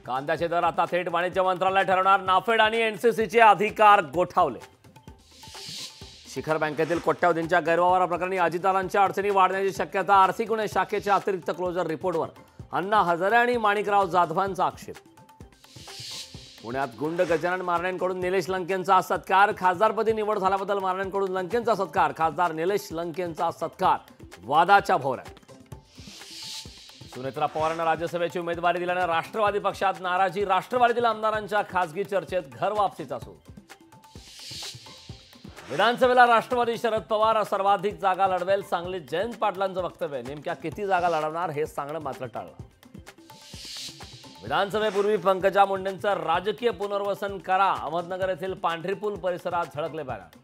कांद्याचे दर आता थेट वाणिज्य मंत्रालय ठरवणार. नाफेड आणि एनसीसीचे अधिकार गोठावले. शिखर बँकेतील कोट्यवधींच्या गैरव्यवहाराप्रकरणी अजितदारांच्या अडचणी वाढण्याची शक्यता. आर्थिक गुन्हे शाखेच्या अतिरिक्त क्लोजर रिपोर्टवर अण्णा हजारे आणि माणिकराव जाधवांचा आक्षेप. पुण्यात गुंड गजानन मार्णेंकडून निलेश लंकेंचा सत्कार. खासदारपदी निवड झाल्याबद्दल मार्णेंकडून लंकेंचा सत्कार. खासदार निलेश लंकेंचा सत्कार वादाच्या भोवऱ्यात. सुनेत्रा पवारांना राज्यसभेची उमेदवारी दिल्याने राष्ट्रवादी पक्षात नाराजी. राष्ट्रवादीतील आमदारांच्या खासगी चर्चेत घर वापसीचा सूर. विधानसभेला राष्ट्रवादी शरद पवार सर्वाधिक जागा लढवेल. सांगलीत जयंत पाटलांचं वक्तव्य. नेमक्या किती जागा लढवणार हे सांगणं मात्र टाळलं. विधानसभेपूर्वी पंकजा मुंडेंचं राजकीय पुनर्वसन करा. अहमदनगर येथील पांढरी पूल परिसरात झळकले बॅनर.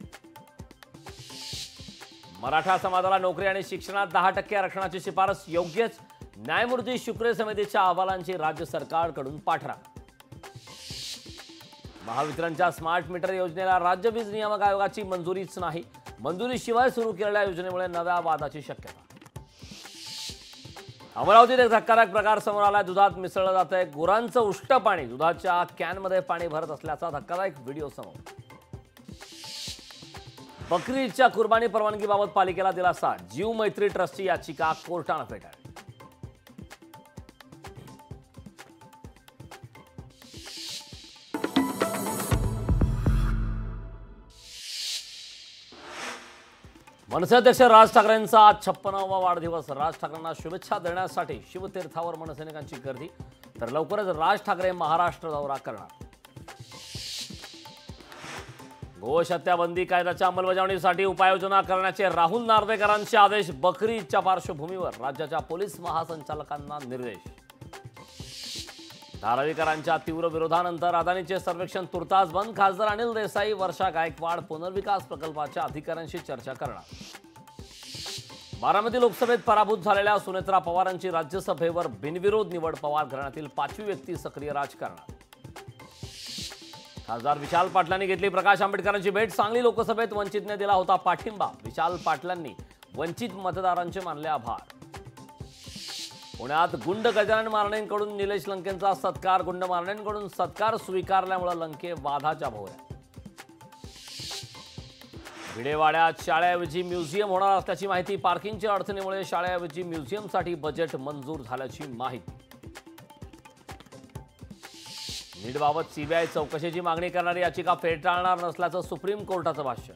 मराठा समाजाला नोकरी आणि शिक्षणात 10% आरक्षणाची शिफारस योग्यच. न्यायमूर्ती शुक्रे समितीच्या अहवालांची राज्य सरकारकडून पाठराखण. महावितरणच्या स्मार्ट मीटर योजनेला राज्य वीज नियामक आयोगाची मंजुरीच नाही. मंजुरीशिवाय सुरू केलेल्या योजनेमुळे नव्या वादाची शक्यता. अमरावतीत एक धक्कादायक प्रकार समोर आला. दुधात मिसळलं जातंय गुरांचं उष्ट पाणी. दुधाच्या कॅनमध्ये पाणी भरत असल्याचा धक्कादायक व्हिडिओ समोर. बकरी ईदच्या कुर्बानी परवानगीबाबत पालिकेला दिलासा. जीव मैत्री ट्रस्टची याचिका कोर्टाने फेटाळली. मनसे अध्यक्ष राज ठाकरेंचा आज 56वा वाढदिवस. राज ठाकरेंना शुभेच्छा देण्यासाठी शिवतीर्थावर मनसैनिकांची गर्दी. तर लवकरच राज ठाकरे महाराष्ट्र दौरा करणार. गोवंश हत्या बंदी कायद्याच्या अंमलबजावणीसाठी उपाययोजना करण्याचे राहुल नार्वेकरांचे आदेश. बकरी ईदच्या पार्श्वभूमीवर राज्याच्या पोलीस महासंचालकांना निर्देश. धारावीकरांच्या तीव्र विरोधानंतर अदानीचे सर्वेक्षण तुर्तास बंद. खासदार अनिल देसाई वर्षा गायकवाड पुनर्विकास प्रकल्पाच्या अधिकाऱ्यांशी चर्चा करणार. बारामती लोकसभेत पराभूत झालेल्या सुनेत्रा पवारांची राज्यसभेवर बिनविरोध निवड. पवार घराण्यातील 5वी व्यक्ती सक्रिय राजकारणात. खासदार विशाल पाटलांनी घेतली प्रकाश आंबेडकरांची भेट. सांगली लोकसभेत वंचितने दिला होता पाठिंबा. विशाल पाटलांनी वंचित मतदारांचे मानले आभार. पुण्यात गुंड गजानन मार्णेंकडून निलेश लंकेंचा सत्कार. गुंड मार्णेंकडून सत्कार स्वीकारल्यामुळे लंके वादाच्या भोवऱ्यात. भिडेवाड्यात शाळेऐवजी म्युझियम होणार असल्याची माहिती. पार्किंगच्या अडचणीमुळे शाळेऐवजी म्युझियमसाठी बजेट मंजूर झाल्याची माहिती. नीटबाबत सीबीआय चौकशीची मागणी करणारी याचिका फेटाळणार नसल्याचं सुप्रीम कोर्टाचं भाष्य.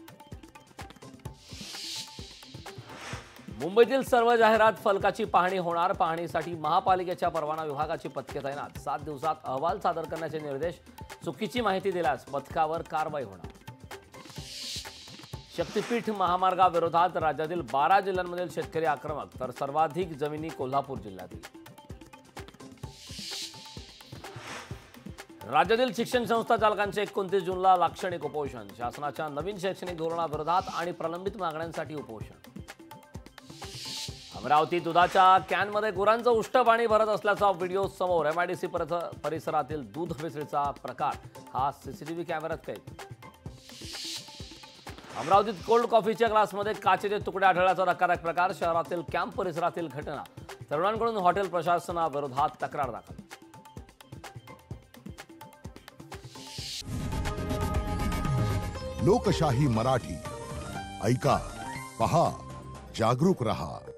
मुंबईतील सर्व जाहिरात फलकाची पाहणी होणार. पाहणीसाठी महापालिकेच्या परवाना विभागाची पथके तैनात. 7 दिवसात अहवाल सादर करण्याचे निर्देश. चुकीची माहिती दिल्यास पथकावर कारवाई होणार. शक्तीपीठ महामार्गाविरोधात राज्यातील 12 जिल्ह्यांमधील शेतकरी आक्रमक. तर सर्वाधिक जमिनी कोल्हापूर जिल्ह्यातील. राज्यातील शिक्षण संस्था चालकांचे 29 जूनला लाक्षणिक उपोषण. शासनाच्या नवीन शैक्षणिक धोरणाविरोधात आणि प्रलंबित मागण्यांसाठी उपोषण. अमरावती दुधाच्या कॅनमध्ये गुरांचं उष्ट पाणी भरत असल्याचा व्हिडिओ समोर. एमआयडीसी परिसरातील दूध भेसळीचा प्रकार हा सीसीटीव्ही कॅमेऱ्यात कैद. अमरावतीत कोल्ड कॉफीच्या ग्लासमध्ये काचेचे तुकडे आढळल्याचा धक्कादायक प्रकार. शहरातील कॅम्प परिसरातील घटना. तरुणांकडून हॉटेल प्रशासनाविरोधात तक्रार दाखल. लोकशाही मराठी ऐका, पहा, जागरूक रहा.